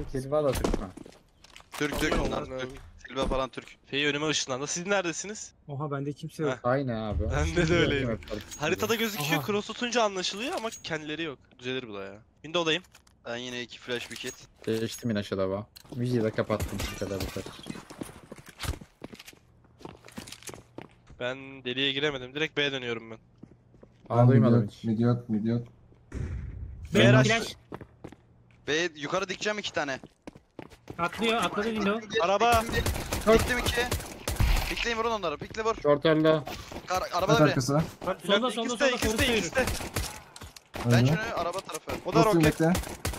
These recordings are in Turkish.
Silva da Türk mü? Türk bunlar. Türk. Silva falan Türk. Feyi önüme ışınlandı. Siz neredesiniz? Oha bende kimse yok. Aynı abi. Bende de öyleyim. Evet, Haritada gözüküyor. Aha. Cross tutunca anlaşılıyor ama kendileri yok. Düzelir bu da ya. Window'dayım. Ben yine 2 flash bir kit. Değiştim yine aşağıda. Müziği de kapattım şu kadar bu kadar. Ben deliğe giremedim. Direkt B'ye dönüyorum ben. Aa duymadım hiç. Mid yok. Ben Beyler- flash Ve yukarı dikeceğim 2 tane. atlıyor, atladı window. Araba. Diktim 2. Pikleyin vurun onları. Pikle vur. Short öldü. Araba Evet da biri. arkası. Solda İkisi de, ikisi de, ikisi de. Ben Öldü. şunu araba tarafı. O da Dostum roket. bekle.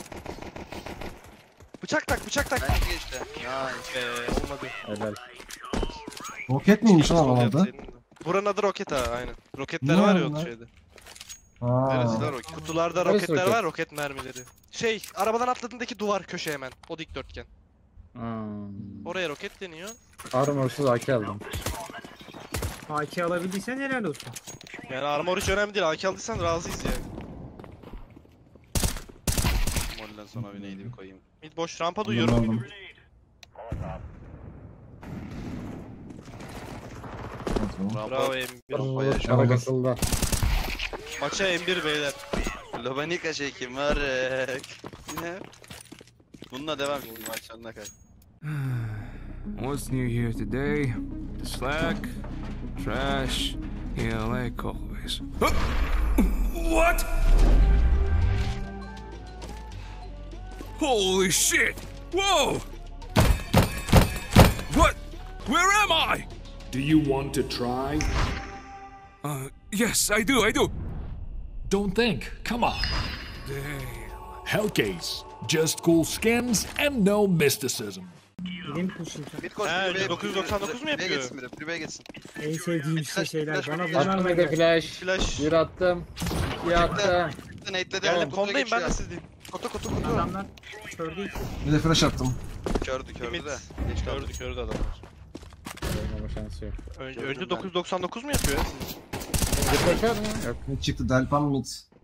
Bıçak tak, bıçak tak. Ben geçti. Ya Olmadı. Helal. Roket miymiş lan Sol o adı? yapsaydın da. Buranın adı roket ha, aynen. Roketler Ne var var ya o lan? şeyde. neresi lan Aa. roket? Kutularda Neresi roketler roket? var, roket mermileri. Şey, arabadan atladığındaki duvar köşe hemen. O dikdörtgen. Oraya roket deniyor. Armorsuz AK aldım. AK alabildiysen helal olsun. Yani armor hiç önemli değil. AK aldıysan razıyız yani. Molden sonra bir neydi bir koyayım. Mid boş rampa Aldım, duyuyorum. aldım. Rampa. Bravo M1. Bayağı şu Ara an. kasıldı. Maça M1 beyler. Lobanika çekim var. Yine. Bununla devam şimdi maç sonuna kadar. What's new here today? The slack, trash, yeah, like always. What? Holy shit! Whoa! What? Where am I? Do you want to try? Yes, I do. Don't think. Come on. Damn. Hellcase. Just cool skins and no mysticism. Gidin pushing. Mid koş. He, biri B'ye- 999 mu biri B'ye yapıyor? geçsin biri. Biri B'ye geçsin. En sevdiğim işte şeyler. Bana bunlar Attım mı bir de geldi? flash. Flash. Bir attım. İki attım. Nate'le Geldim, kondayım ben de sizdeyim. Kutu. Adamlar kör değil. Bir de flash attım. Kördü Limit. de. Geç kaldı. Gördü adamlar. Olmama şansı yok. Önce 999 mu yapıyor ya? Bir flash var mı? Yok. Mid çıktı. Delpan mid.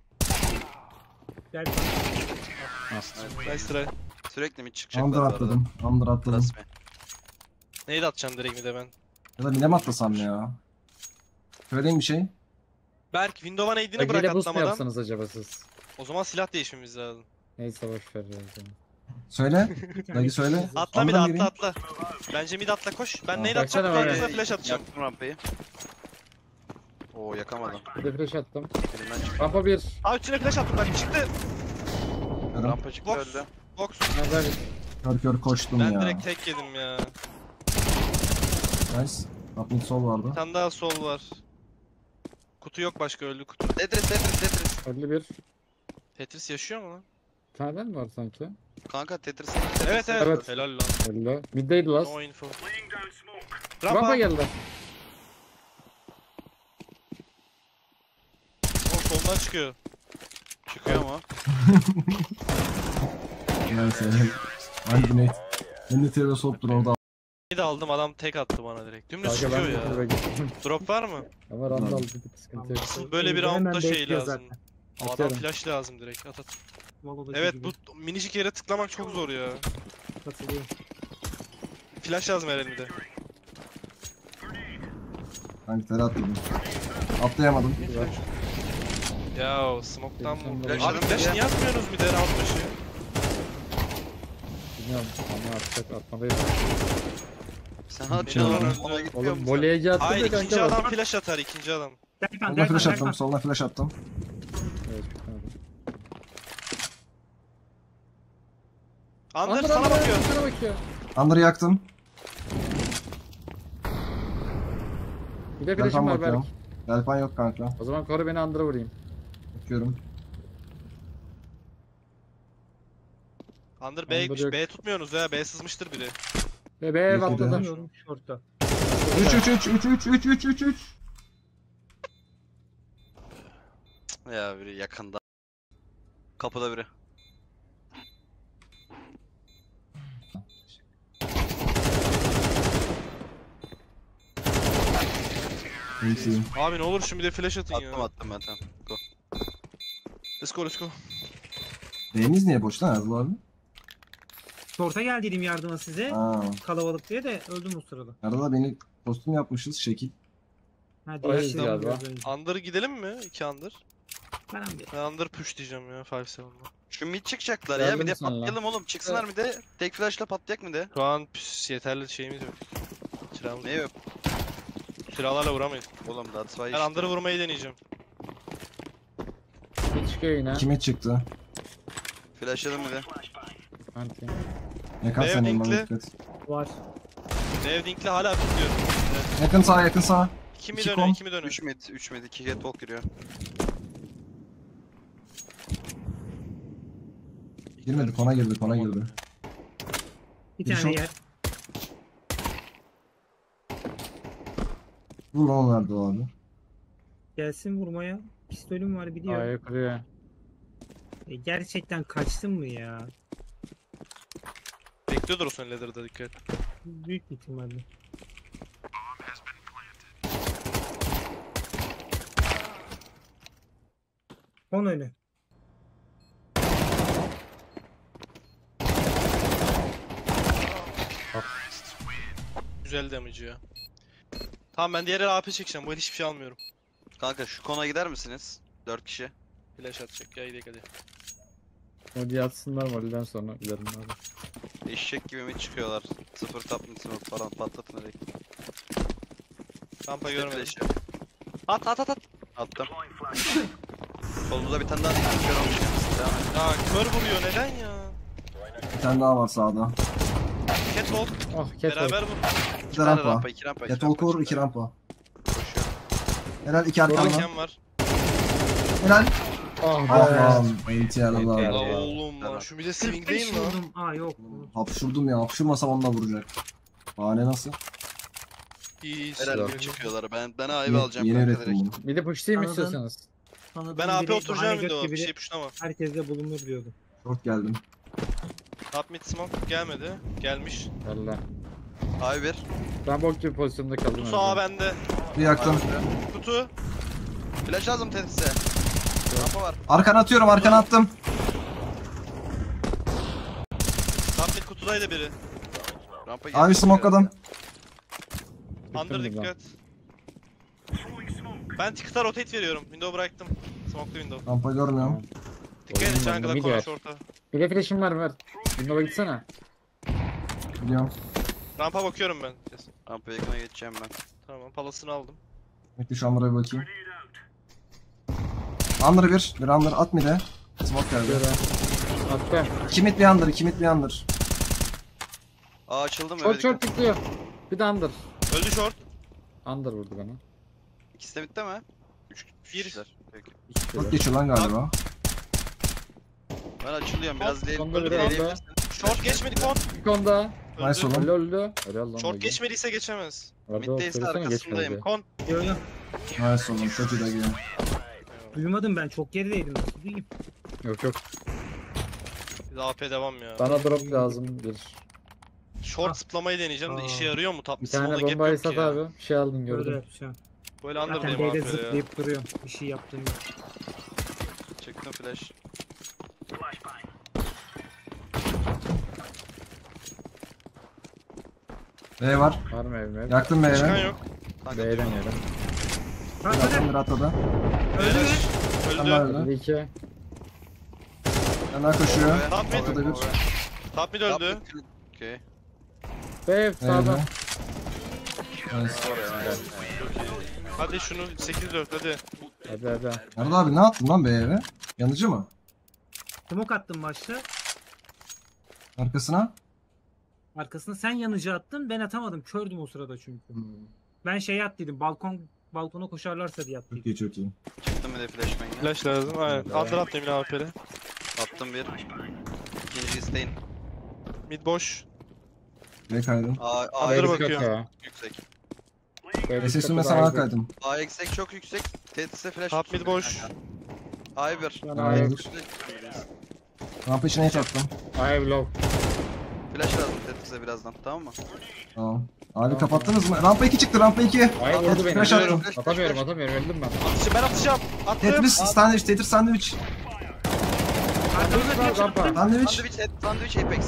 Gel Nice try. Sürekli mid çıkacaklar. Under bu arada. atladım. Under atladım. Resmi. Neydi atacağım direkt mid'e ben? Ya da mide mi atlasam ya? Söyleyeyim bir şey. Berk Windows'a nade'ini bırak Agiyle boost mu atlamadan. yapsanız acaba siz? O zaman silah değişmemiz lazım. Neyse boş ver ya. Söyle. Dayı söyle. Atla mid Under'dan gireyim. atla. Bence mid atla koş. Ben nade baksana atacağım, oraya. arkasına flash atacağım. Yaktım rampayı. Oo yakamadım. Bir de flash attım. Elimden çıktı. Rampa 1. Aa üstüne flash attım ben çıktı. Rampa çıktı Box. öldü. Box. Nazar. Kör koştum Ben ya. direkt tek yedim ya. Nice. Top mid sol vardı. Bir tane daha sol var. Kutu yok başka, öldü kutu. Tetris. 51. Tetris yaşıyor mu lan? Bir tane mi var sanki? Kanka Tetris. Evet. Evet. Helal lan. Öldü. Middeydi last. No info. Rampa geldi. O soldan çıkıyor. Çıkıyor mu? Neyse. Hadi Güney. Ben de terör soğuktur orada. Bir de aldım, adam tek attı bana direkt. Dümdüz Kanka ben çıkıyor de ya. buraya gittim. Drop var mı? Ama randal bir sıkıntı yok. Böyle bir Hemen roundda şey bekliyor lazım. zaten. Adam Atıyorum. flash lazım direkt. At. Valo'daki Evet, gibi. bu minicik yere tıklamak çok zor ya. Katılıyorum. Flash lazım her elimde. Hangi tere atladım. Atlayamadım. Ya smoke'tan mı? Flash Abi flash niye atmıyorsunuz bir de round başı? Bilmiyorum ama atacak atmadayız. Sen hadi Şey oldu. ona gitmiyor Oğlum musun? voleyci attı Hayır, da ikinci kanka adam bak. flash atar, ikinci adam. Soluna flash attım. Soluna flash attım. Evet, bitmedi. Under Under, sana Under, bakıyor. Sana bakıyor. Under'ı yaktım. Bir de Delpan flash'ım var belki. bakıyorum. Delpan yok kanka. O zaman koru beni Under'a vurayım. Bakıyorum. Under B'ye Under gitmiş. yok. B tutmuyorsunuz ya. B sızmıştır biri. Ve Yok, atladı. Bilmiyorum short'ta. 3. Ya biri yakında. Kapıda biri. İyiyim. Abi ne olur şu bir de flash atın ya. Attım ben tamam. Go. Let's go, let's go. B'miz niye boş lan Erdal abi? Short'a geldiydim yardıma size. Aa. Kalabalık diye de öldüm o sırada. Arada beni kostüm yapmışız şekil. Ha Öyle değiştirdim galiba. biraz önce. Under gidelim mi? 2 under. Param bir. Ben under push diyeceğim ya 5-7'da. Şu mid çıkacaklar ya. Geldim Bir de sana. patlayalım oğlum. Çıksınlar bir de. Tek flash'la patlayak mı de? Şu an yeterli şeyimiz yok. Silahımız Ne yok. yok? Silahlarla vuramayız. Oğlum that's why Ben işte. under'ı vurmayı deneyeceğim. Bir çıkıyor yine. Kime çıktı? Flash'ladım bir de. Anti. Yakın Bev senin bana linkli. dikkat. Var. Dev Dink'le hala tutuyor. Yakın sağ yakın sağ. 2 mi İki dönüyor, kon. 2 mi dönüyor? 3 mid 2 get walk giriyor. Girmedi kona girdi kona girdi. Bir Bir tane short. yer. Vur lan onlardı o abi. Gelsin vurmaya. Pistolüm var biliyorum. A'ya kuruyor. Gerçekten kaçtın mı ya? Bekliyordur o son ladder'da dikkat. Büyük bir ihtimalle. On önü. Güzel damage ya. Tamam ben diğer AP çekeceğim. Bu el hiçbir şey almıyorum. Kanka şu kona gider misiniz? 4 kişi. Flash atacak ya gidelim hadi. Modi atsınlar Modi'den sonra giderim abi. Eşek gibi mi çıkıyorlar? 0 tap mı smoke falan patlatın direkt. Rampa İşte görmedim. flash. At at at at. Attım. Solumuza bir tane daha kör olmuş kendisi. Devam et. Ya kör vuruyor neden ya? Bir tane daha var sağda. Catwalk Oh catwalk. beraber vur. İki tane rampa. rampa, 2 rampa. Yatolku vur 2 rampa. Koşuyor. Helal 2 arkamda. Hakem var. Helal. Oh Ah be. lan. ATL Ya lan. oğlum lan şu bir de swing değil mi lan? vurdum. Aa yok. Hapşurdum ya. Hapşurmasam onu da vuracak. Bahane nasıl? İyi Helal iyi. bir çıkıyorlar. Ben ayıp alacağım Yeni kanka ürettim direkt. bunu. Bir de pushlayayım Anladım. istiyorsanız. Tanıdığım Ben AP biri oturacağım bahane bir de göt o. Bir gibi şey puşlama. herkeste bulunur diyordu. Short geldim. Top mid smoke gelmedi. Gelmiş. Valla. Ay bir. Ben bok gibi pozisyonda kaldım. Kutu sağa bende. Bir yaktım. Kutu. Flash lazım Tetris'e. Rampa var. Arkana atıyorum arkana attım. Top mid kutudaydı biri. Rampa Abi smokeladım. Under Bitirdim dikkat. Ben ticket'a rotate veriyorum. Window bıraktım. Smoke'lu window. Rampa görmüyorum. Dikkat edin Oyun jungle'a mid konuş var. orta. Bir de flash'im var ver. Window'a gitsene. Biliyorum. Rampa bakıyorum ben. Rampa yakına geçeceğim ben. Tamam palasını aldım. Bekle şu Amra'ya bakayım. Under bir. Bir under at mı de? Smoke geldi. Göre. Attım. 2 mid bir under. 2 mid bir under. Aa açıldım Short short tıklıyor. Bir de under. Öldü short. Under vurdu bana. İkisi de bitti mi? 3 Bir. kişiler. Peki. Çok geçiyor lan galiba. Ben açılıyorum biraz Sonda biri ilerleyebilirsin. Short geçmedi kon. Bir konuda. Nice Öldü. oğlum. Öldü. Helal lan. Short bagi. geçmediyse geçemez. Orada Mid'deyse söylesene arkasındayım. geçmedi. Kon. Yo yo. Nice oğlum. Çok iyi de geliyor. Duymadım ben çok gerideydim. Nasıl duyayım? Yok yok. Biz AP devam ya. Bana drop lazım bir. Short zıplamayı deneyeceğim de Aa. işe yarıyor mu? Top Bir smoke'da tane gap bombayı yok sat ki ya. abi. Bir şey aldım Böyle gördüm. yapacağım. Böyle Zaten under'dayım B'de AP'de ya. zıplayıp duruyor. Bir şey yaptığım yok. Çıktım flash. B var. Var mı evime? Yaktım Çıkan B'ye. yok. Kanka B'den yedim. Yaktım bir atladı. Öldü mü? Ben daha Öldü. öldü. Bir iki. Ben daha koşuyor. Top mid. Ortada bir. Top mid öldü. Okey. B sağdan. Nice. Hadi şunu 8-4 hadi. Hadi hadi. Arda abi ne yaptın lan B'ye eve? Yanıcı mı? Smoke attım başta. Arkasına? Arkasına sen yanıcı attın. Ben atamadım. Kördüm o sırada çünkü. Hmm. Ben şeye attıydım. Balkona koşarlarsa diye Çok attıydım. iyi çok iyi. Çıktım bir de flashbang'e. Flash lazım. Aynen. Öyle. Under atlayayım yine AP'le. Attım bir. İkinci isteyin. Mid boş. B kaydım. A Under B'de bakıyor. yok ya. yüksek. B'de SS'ime çok sana daha A iyi. kaydım. A yüksek çok yüksek. Tetris'e flash. Top tutsun mid boş. kanka. A bir. Ben Aa, A'ya evet. Rampa içine hiç attım. A'ya low. Flash lazım Tetris'e birazdan tamam mı? Tamam. Abi kapattınız mı? Rampa 2 çıktı rampa 2. A'ya vurdu beni. Flash attım. Atamıyorum öldüm ben. Ben atacağım. Attım. Tetris sandviç, Tetris sandviç. Arkamda bir Rampa. çarptım. Sandviç. Sandviç Apex.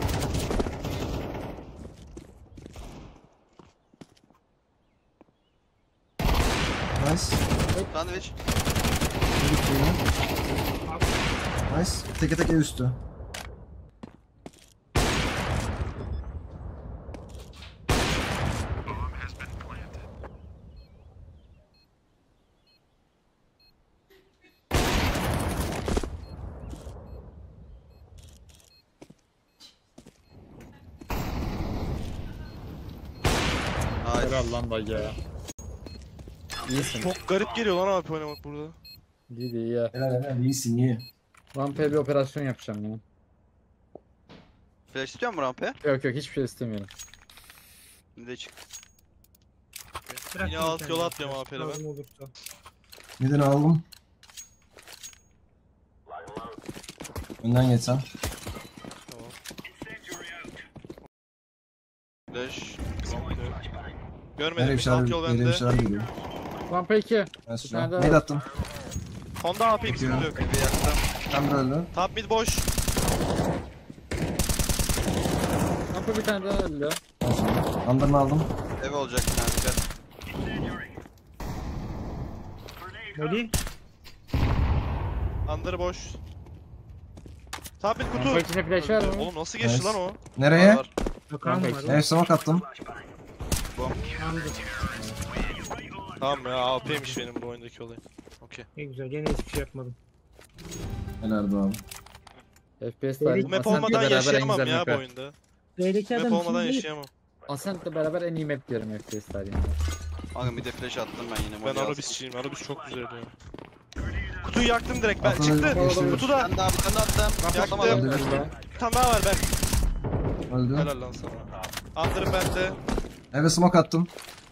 Nice. Sandviç. Nice. Teke teke üstü. Nice. Helal lan dayı ya. İyisin. Çok garip geliyor lan AP oynamak burada. İyi de iyi ya. Helal iyisin iyi. Rampaya bir operasyon yapacağım ya. Flash istiyor musun rampaya? Yok yok hiçbir şey istemiyorum. Bir de çık. Bırak Yine beni alt kendine. yola atlıyorum AP'yle ben. Lazım olursa. Midini aldım. Önden geçsem. Tamam. Flash. Görmedim. Nereye bir şeyler, Alt yol nereye bir bende. şeyler geliyor. Rampa 2. Ben Bir tane daha Nade var. attım. Honda AP sıkıntı yok. Bir yaktım. Ben de öldü. Top mid boş. Rampa bir tane daha öldü. Andırını aldım. Ev olacak bir tane. Dikkat. Molly. Under boş. Top mid kutu. Rampa 2'ne flash var mı? Oğlum nasıl geçti Nice. lan o? Nereye? Var. Bakan var. Evet smoke attım. Tamamdır. Tamam ya AP'ymiş benim bu oyundaki olay. Okey. Ne güzel. Gene hiçbir şey yapmadım. Helal be abi. FPS Bu tarihi. Bu map Ascent'le olmadan beraber en yaşayamam güzel ya map. bu oyunda. B'deki Map adam olmadan şimdi yaşayamam. Ascent'le beraber en iyi map diyorum FPS tarihinde. Kanka bir de flash attım ben yine. Ben Molly alsın. Arabisçiyim. Arabis çok güzel diyor. Kutuyu yaktım direkt ben. Atladı, Çıktı. yaşıyor. Kutuda. Ben daha bir tane attım. Yaktım. Atlamadım. Öldü. Bir tane daha var ben. Öldü. Helal lan sana. Under'ım bende. Eve smoke attım.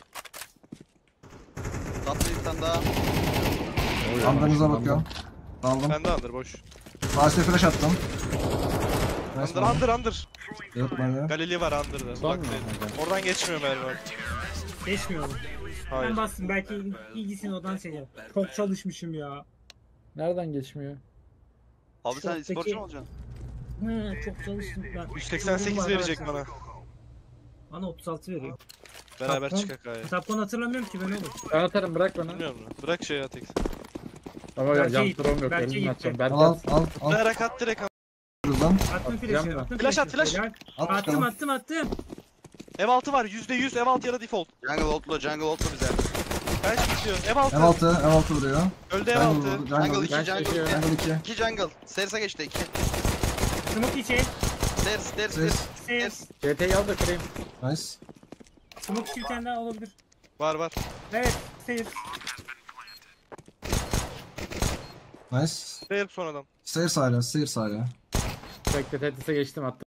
Tatlı bir tane daha. Andırınıza bakıyorum. Aldım. Bende Under boş. Flash flash attım. Nice Under. Yok bende. Galili var Under'da. Son Bak mu? değil. Oradan geçmiyor mermi. geçmiyorum. Hayır. Ben bastım. Belki ilgisini odan şey yap. Çok çalışmışım ya. Nereden geçmiyor? Abi sen Şottaki- sporcu mu olacaksın? Hı, çok çalıştım ben. 188 Yoruldum verecek arkadaşlar. bana. Bana 36 veriyor. Beraber Tapkon- çıkak aya. Tapkon hatırlamıyorum ki ben oğlum. Ben atarım bırak bana. Bilmiyorum lan. Bırak şey at. Ama Belki jump iyi, throw yok. belki Elimden iyi. atacağım. Ben Al de al al. Bırak at direkt at. Lan. Attım Atacağım flash'ı. da. Attım Flash at, flash'ı. flash. Helal. At Attım bakalım. attım. Ev altı var. %100 ev altı ya da default. Jungle ultlu bize. Kaç bitiyor? Ev altı. Ev altı vuruyor. Öldü ev Jungle altı. vurdu, Jungle Jungle 2, Ben jungle şaşıyorum. 2. Jungle 2. 2 jungle. Stairs'e geçti 2. Smoke içi. Stairs. Ses. CT'yi al da kırayım. Nice. Smoke içi bir tane daha olabilir. Var. Evet. Seyir. Nice. Değil sonradan. Stairs hala. Bekle Tetris'e geçtim attım.